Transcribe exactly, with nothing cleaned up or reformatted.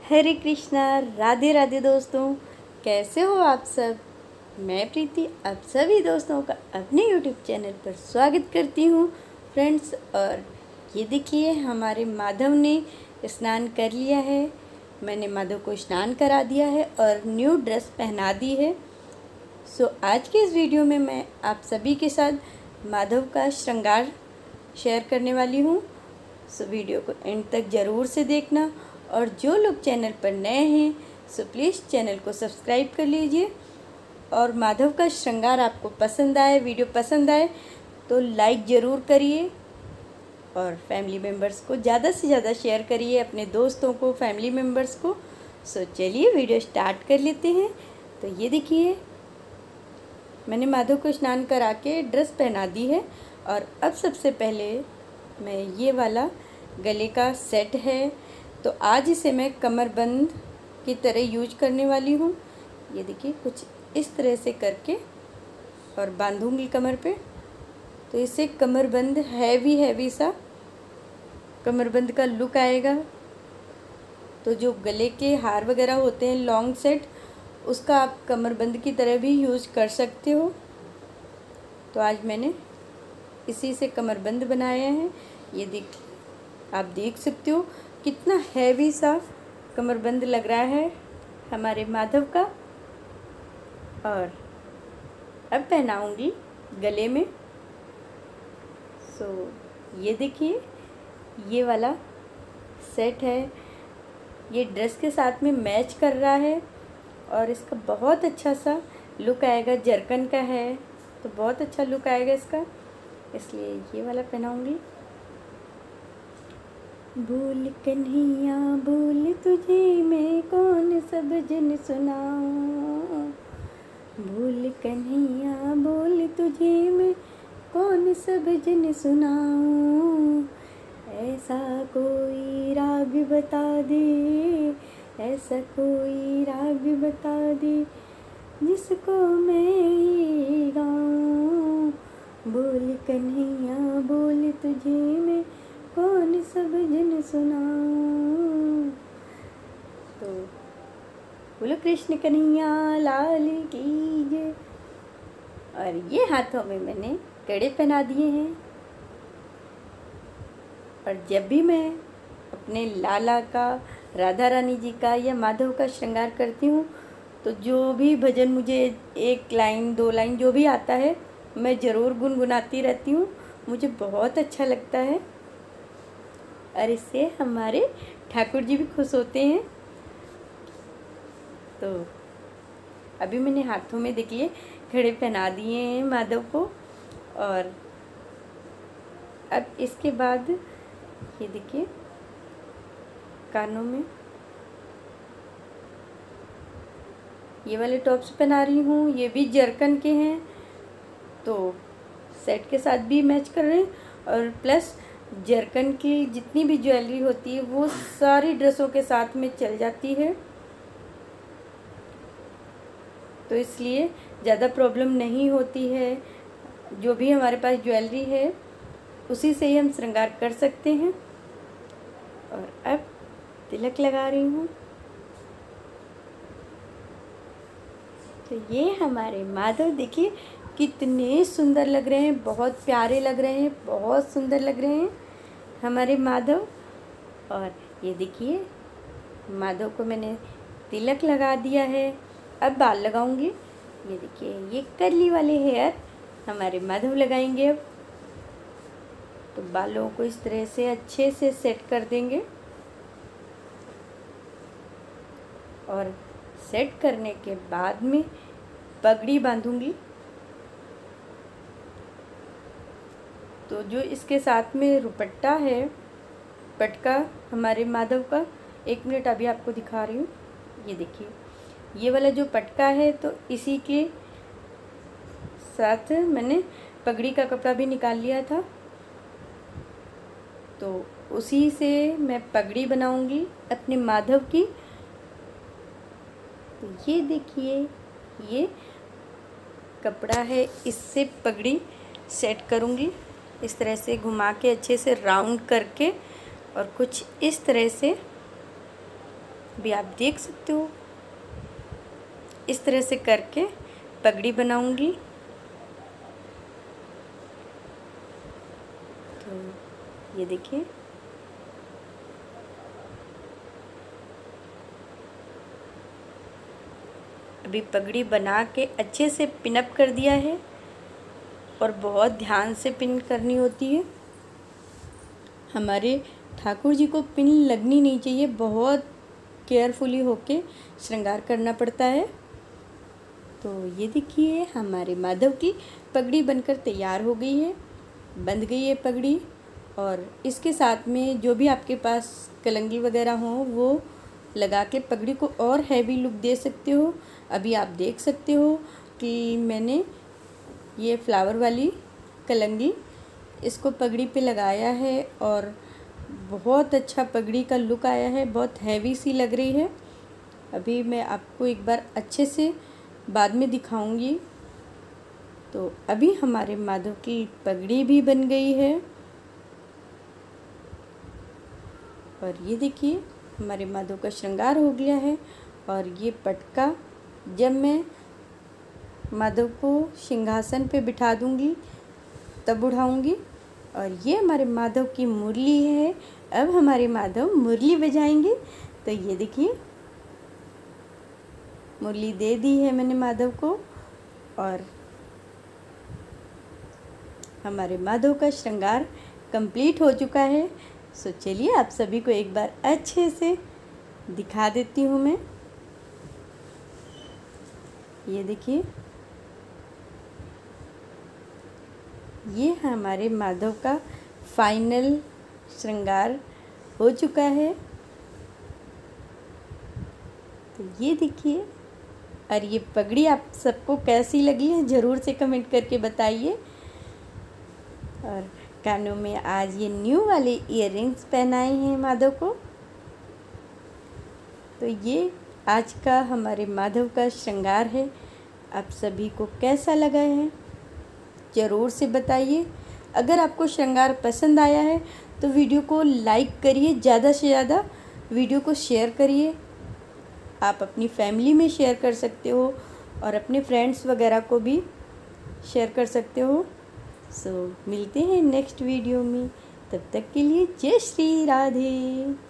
हरे कृष्णा, राधे राधे दोस्तों। कैसे हो आप सब। मैं प्रीति आप सभी दोस्तों का अपने यूट्यूब चैनल पर स्वागत करती हूँ फ्रेंड्स। और ये देखिए, हमारे माधव ने स्नान कर लिया है। मैंने माधव को स्नान करा दिया है और न्यू ड्रेस पहना दी है। सो आज के इस वीडियो में मैं आप सभी के साथ माधव का श्रृंगार शेयर करने वाली हूँ। सो वीडियो को एंड तक ज़रूर से देखना। और जो लोग चैनल पर नए हैं सो प्लीज़ चैनल को सब्सक्राइब कर लीजिए। और माधव का श्रृंगार आपको पसंद आए, वीडियो पसंद आए तो लाइक ज़रूर करिए और फैमिली मेम्बर्स को ज़्यादा से ज़्यादा शेयर करिए, अपने दोस्तों को, फैमिली मेम्बर्स को। सो चलिए वीडियो स्टार्ट कर लेते हैं। तो ये देखिए, मैंने माधव को स्नान करा के ड्रेस पहना दी है। और अब सबसे पहले मैं ये वाला गले का सेट है, तो आज इसे मैं कमरबंद की तरह यूज करने वाली हूँ। ये देखिए, कुछ इस तरह से करके और बांधूंगी कमर पे, तो इससे कमरबंद हैवी हैवी सा कमरबंद का लुक आएगा। तो जो गले के हार वगैरह होते हैं लॉन्ग सेट, उसका आप कमरबंद की तरह भी यूज कर सकते हो। तो आज मैंने इसी से कमरबंद बनाया है। ये देख आप देख सकते हो कितना हैवी सा कमरबंद लग रहा है हमारे माधव का। और अब पहनाऊंगी गले में। सो ये देखिए, ये वाला सेट है, ये ड्रेस के साथ में मैच कर रहा है और इसका बहुत अच्छा सा लुक आएगा। जरकन का है तो बहुत अच्छा लुक आएगा इसका, इसलिए ये वाला पहनाऊंगी। भूल कन्हैया भूल तुझे मैं कौन सब जन सुनाऊं, भूल कन्हैया भूल तुझे मैं कौन सब जन सुनाऊं। ऐसा कोई राग बता दे, ऐसा कोई राग बता दे जिसको मैं ही गाऊं। बोल कन्हैया बोल तुझे मैं कौन सब जन सुनाऊं। तो बोलो कृष्ण कन्हैया लाल की जय। और ये हाथों में मैंने कड़े पहना दिए हैं। और जब भी मैं अपने लाला का, राधा रानी जी का या माधव का श्रृंगार करती हूँ, तो जो भी भजन मुझे एक लाइन दो लाइन जो भी आता है मैं ज़रूर गुनगुनाती रहती हूँ। मुझे बहुत अच्छा लगता है और इससे हमारे ठाकुर जी भी खुश होते हैं। तो अभी मैंने हाथों में देखिए खड़े पहना दिए हैं माधव को। और अब इसके बाद ये देखिए, कानों में ये वाले टॉप्स पहना रही हूँ। ये भी जरकन के हैं, तो सेट के साथ भी मैच कर रहे हैं। और प्लस जरकन की जितनी भी ज्वेलरी होती है वो सारी ड्रेसों के साथ में चल जाती है, तो इसलिए ज़्यादा प्रॉब्लम नहीं होती है। जो भी हमारे पास ज्वेलरी है उसी से ही हम श्रृंगार कर सकते हैं। और अब तिलक लगा रही हूँ। तो ये हमारे माधव देखिए कितने सुंदर लग रहे हैं, बहुत प्यारे लग रहे हैं, बहुत सुंदर लग रहे हैं हमारे माधव। और ये देखिए, माधव को मैंने तिलक लगा दिया है। अब बाल लगाऊंगी। ये देखिए, ये कर्ली वाले हेयर हमारे माधव लगाएंगे। अब तो बालों को इस तरह से अच्छे से सेट कर देंगे। और सेट करने के बाद में पगड़ी बांधूंगी। तो जो इसके साथ में दुपट्टा है, पटका हमारे माधव का, एक मिनट अभी आपको दिखा रही हूँ। ये देखिए, ये वाला जो पटका है तो इसी के साथ मैंने पगड़ी का कपड़ा भी निकाल लिया था, तो उसी से मैं पगड़ी बनाऊंगी अपने माधव की। तो ये देखिए, ये कपड़ा है, इससे पगड़ी सेट करूंगी। इस तरह से घुमा के अच्छे से राउंड करके और कुछ इस तरह से अभी आप देख सकते हो इस तरह से करके पगड़ी बनाऊंगी। तो ये देखिए अभी पगड़ी बना के अच्छे से पिनअप कर दिया है और बहुत ध्यान से पिन करनी होती है। हमारे ठाकुर जी को पिन लगनी नहीं चाहिए, बहुत केयरफुली होके श्रृंगार करना पड़ता है। तो ये देखिए हमारे माधव की पगड़ी बनकर तैयार हो गई है, बंध गई है पगड़ी। और इसके साथ में जो भी आपके पास कलंगी वगैरह हो वो लगा के पगड़ी को और हैवी लुक दे सकते हो। अभी आप देख सकते हो कि मैंने ये फ्लावर वाली कलंगी इसको पगड़ी पे लगाया है और बहुत अच्छा पगड़ी का लुक आया है, बहुत हैवी सी लग रही है। अभी मैं आपको एक बार अच्छे से बाद में दिखाऊंगी। तो अभी हमारे माधव की पगड़ी भी बन गई है और ये देखिए हमारे माधव का श्रृंगार हो गया है। और ये पटका जब मैं माधव को सिंहासन पे बिठा दूंगी तब उठाऊंगी। और ये हमारे माधव की मुरली है, अब हमारे माधव मुरली बजाएंगे। तो ये देखिए मुरली दे दी है मैंने माधव को और हमारे माधव का श्रृंगार कंप्लीट हो चुका है। सो चलिए आप सभी को एक बार अच्छे से दिखा देती हूँ मैं। ये देखिए ये हमारे माधव का फाइनल श्रृंगार हो चुका है। तो ये देखिए, और ये पगड़ी आप सबको कैसी लगी है ज़रूर से कमेंट करके बताइए। और कानों में आज ये न्यू वाले इयररिंग्स पहनाए हैं माधव को। तो ये आज का हमारे माधव का श्रृंगार है। आप सभी को कैसा लगा है ज़रूर से बताइए। अगर आपको श्रृंगार पसंद आया है तो वीडियो को लाइक करिए, ज़्यादा से ज़्यादा वीडियो को शेयर करिए। आप अपनी फैमिली में शेयर कर सकते हो और अपने फ्रेंड्स वगैरह को भी शेयर कर सकते हो। सो मिलते हैं नेक्स्ट वीडियो में, तब तक के लिए जय श्री राधे।